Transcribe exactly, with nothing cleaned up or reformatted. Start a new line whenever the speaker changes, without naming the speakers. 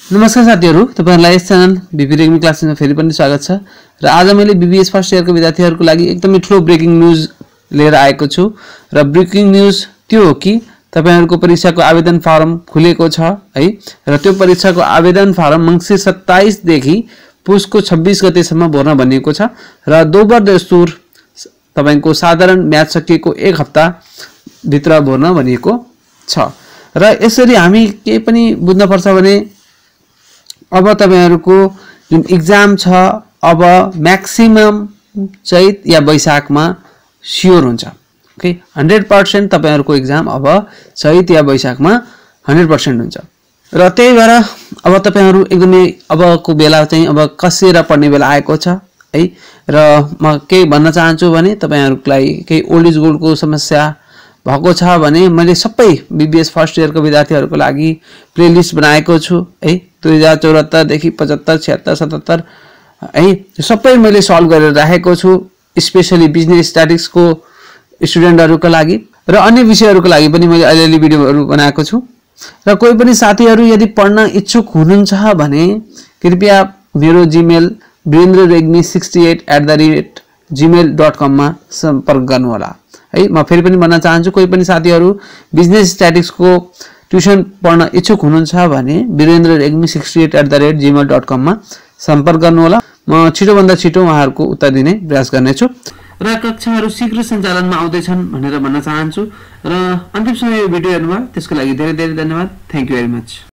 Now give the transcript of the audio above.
नमस्कार साथीहरु, तपाईहरुलाई यस च्यानल बीबी रेग्मी क्लासेसमा फेरि पनि स्वागत छ। र आज मैले बीबीएस फर्स्ट इयरको विद्यार्थीहरुको लागि एकदमै ठूलो ब्रेकिङ न्यूज लिएर आएको छु। र ब्रेकिङ न्यूज त्यो हो कि तपाईहरुको परीक्षाको आवेदन फर्म खुलेको छ है। र त्यो परीक्षाको आवेदन फर्म मंसिर सत्ताइस देखि पुसको छब्बीस गतेसम्म भर्न भनिएको छ। र दोबर दस्तुर तपाईको साधारण म्याथ सकिएको एक हप्ता भित्र भर्न भनिएको छ। र यसरी हामी के पनि बुझ्न पर्छ भने अब तपाईहरुको जुन एक्जाम छ अब म्याक्सिमम चैत या वैशाखमा स्योर हुन्छ। ओके, हन्ड्रेड पर्सेंट तपाईहरुको एक्जाम अब चैत या वैशाखमा हन्ड्रेड पर्सेंट हुन्छ। र त्यही भएर अब तपाईहरु एकदमै अबको बेला चाहिँ अब कसेर पढ्ने बेला आएको छ है। र म के भन्न चाहन्छु भने तपाईहरुलाई केही ओल्ड इज गोल्ड को समस्या भएको छ भने मैले सबै बीबीएस फर्स्ट इयर को विद्यार्थीहरुको लागि प्लेलिस्ट बनाएको छु है। दुई हजार चौहत्तर देखि पचहत्तर छिहत्तर सतहत्तर है सबै मैले सल्भ गरेर राखेको छु, स्पेशली बिजनेस स्ट्याटिस्टिक्स को स्टुडेन्टहरुको लागि र अन्य विषयहरुको लागि पनि मैले अलिअलि भिडियोहरु बनाएको छु। र कोही पनि साथीहरु यदि पढ्न इच्छुक हुनुहुन्छ भने कृपया मेरो Gmail Virendra Regmi sixty eight at the rate Gmail dot com मा सम्पर्क गर्नु होला है। म फेरि पनि भन्न चाहन्छु कोही पनि साथीहरु बिजनेस स्ट्याटिस्टिक्स को ट्युसन पढ्न इच्छुक हुनुहुन्छ भने Virendra Regmi sixty eight at the rate Gmail dot com मा सम्पर्क गर्नु होला। म छिटो भन्दा छिटो उहाँहरुको उत्तर दिने प्रयास गर्नेछु। र कक्षाहरु शीघ्र सञ्चालनमा आउँदैछन् भनेर भन्न चाहन्छु। र अन्तिमसम्म यो भिडियो हेर्नुभयो त्यसको लागि धेरै धेरै धन्यवाद। Thank you very much.